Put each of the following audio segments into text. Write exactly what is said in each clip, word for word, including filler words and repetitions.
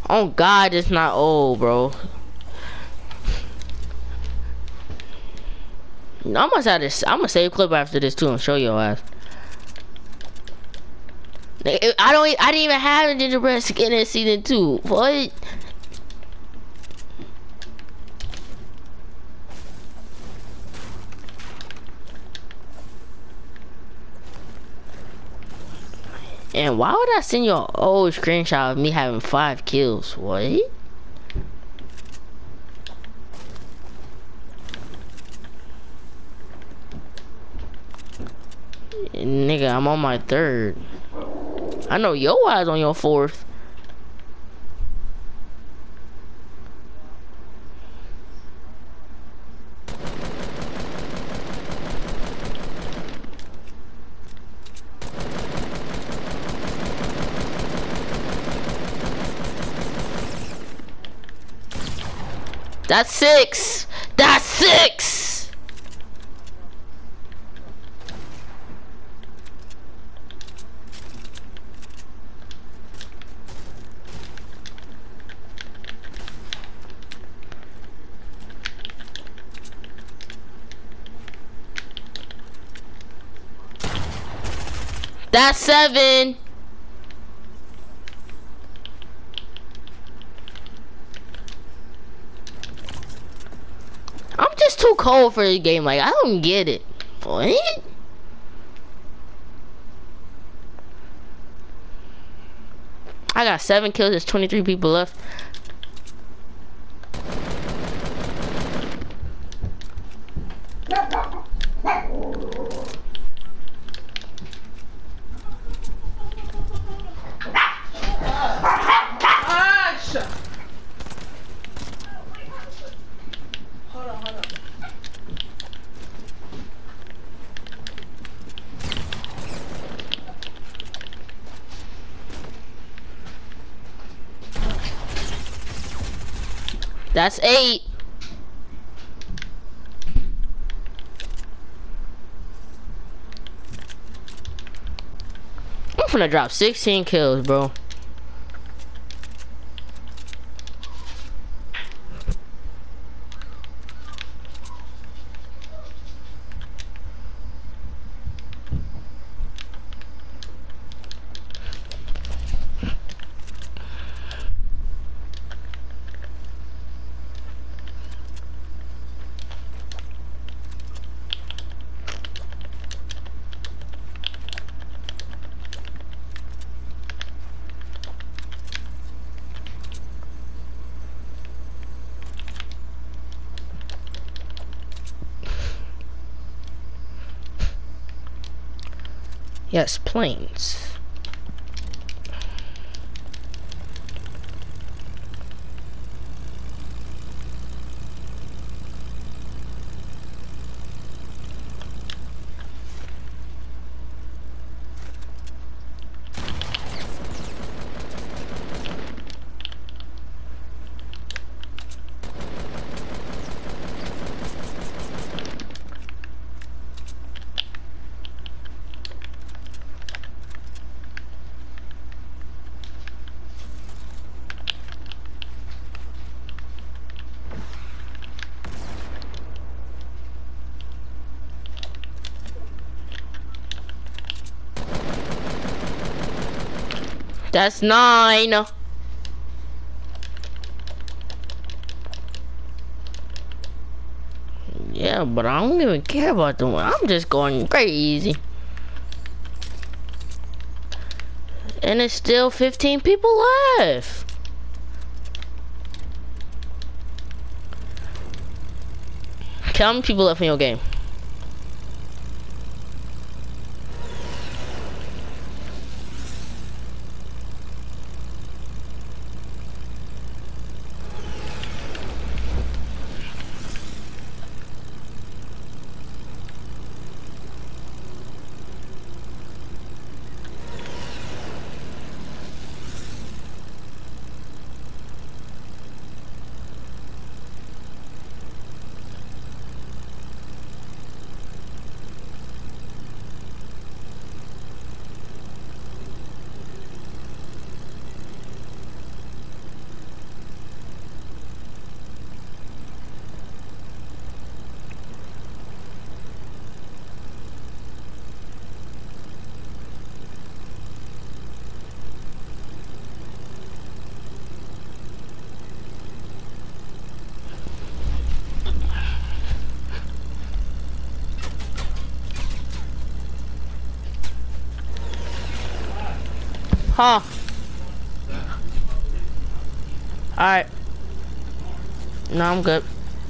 Oh God, it's not old, bro. I'm gonna have this. I'm gonna save clip after this too and show your ass. I don't. I didn't even have a gingerbread skin in season two. What? And why would I send you an old screenshot of me having five kills? What? Nigga, I'm on my third. I know your eyes on your fourth. That's six. That's six. That's seven. I'm just too cold for this game. Like, I don't get it. What? I got seven kills. There's twenty-three people left. That's eight. I'm finna drop sixteen kills, bro. Yes, planes. That's nine. Yeah, but I don't even care about the one. I'm just going crazy. And it's still fifteen people left. How many people left in your game? Huh. Alright. No, I'm good.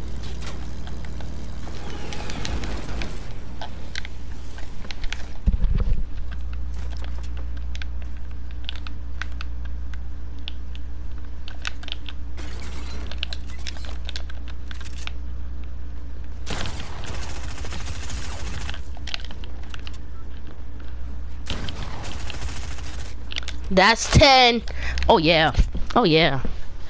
That's ten. Oh yeah. Oh yeah.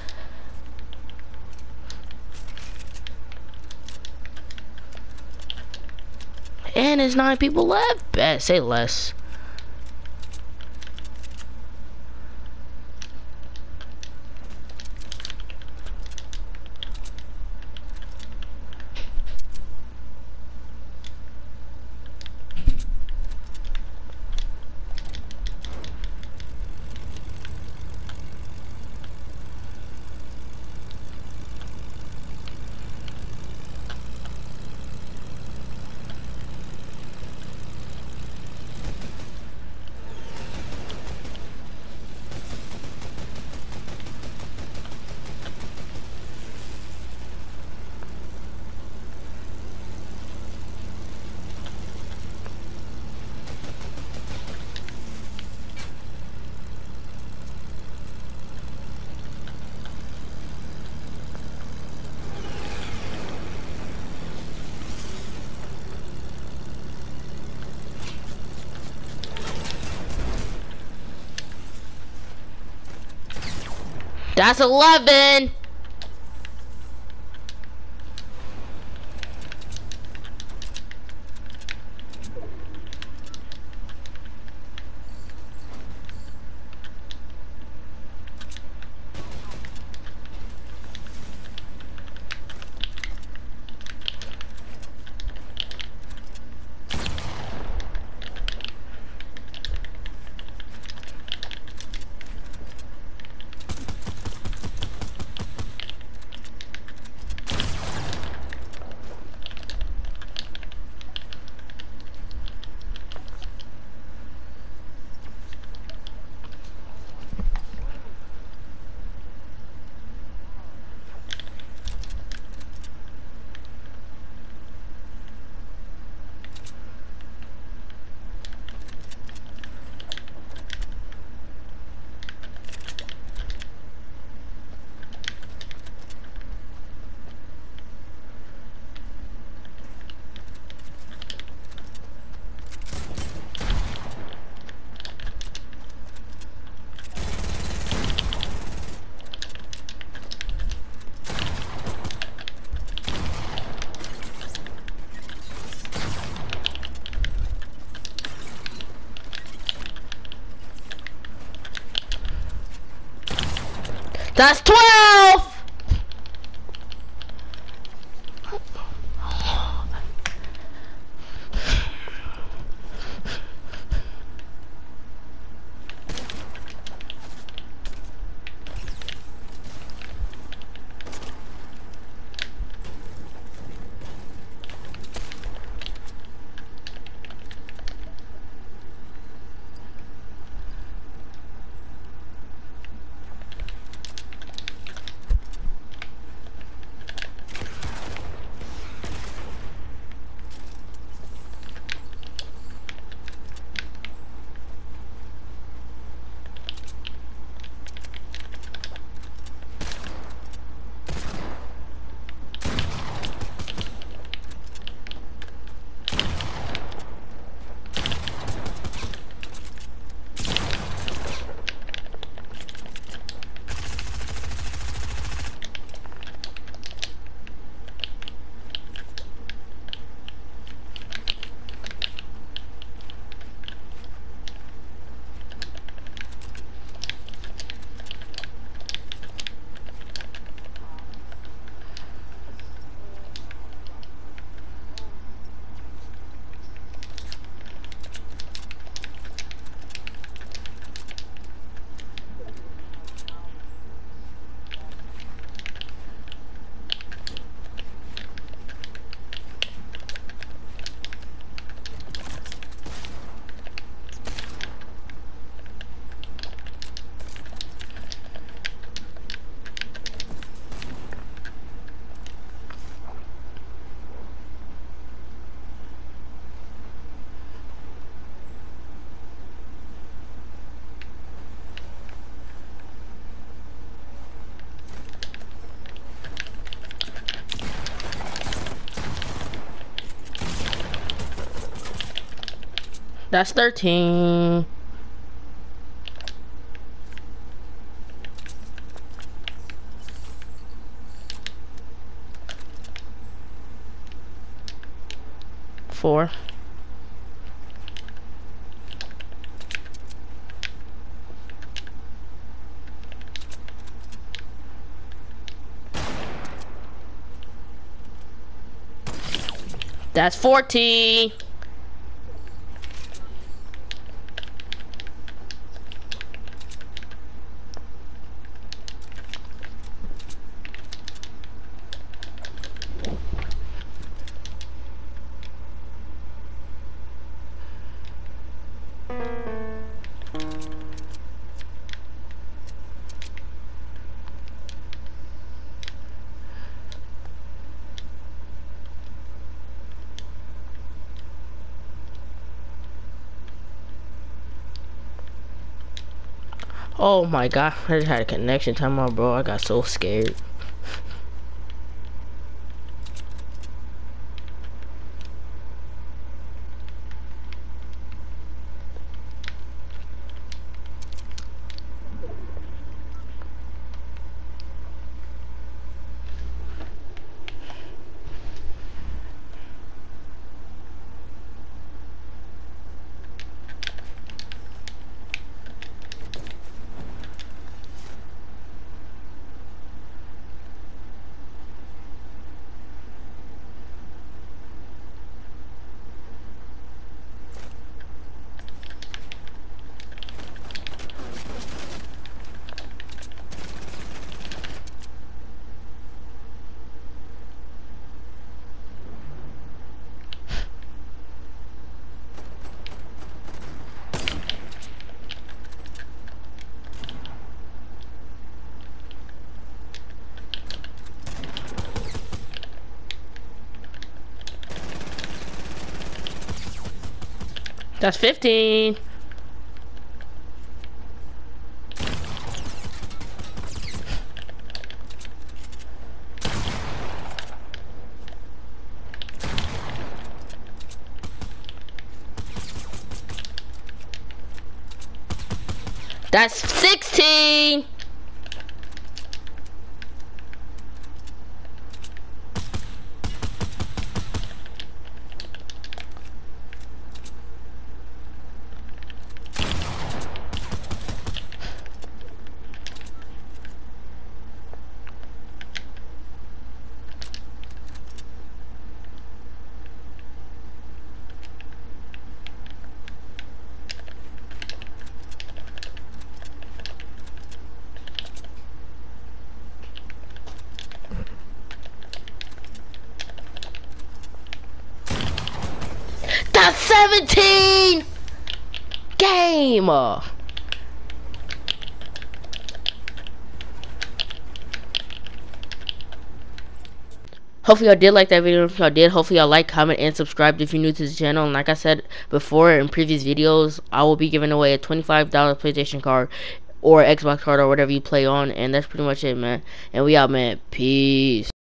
And there's nine people left. Bet, say less. That's eleven. That's twelve. That's thirteen. Four. That's fourteen. Oh my god, I just had a connection time out, bro. I got so scared. That's fifteen. That's sixteen. That's seventeen. Game. Hopefully y'all did like that video. If y'all did, hopefully y'all like, comment, and subscribe if you're new to the channel. And like I said before in previous videos, I will be giving away a twenty-five dollar PlayStation card or Xbox card or whatever you play on. And that's pretty much it, man. And we out, man. Peace.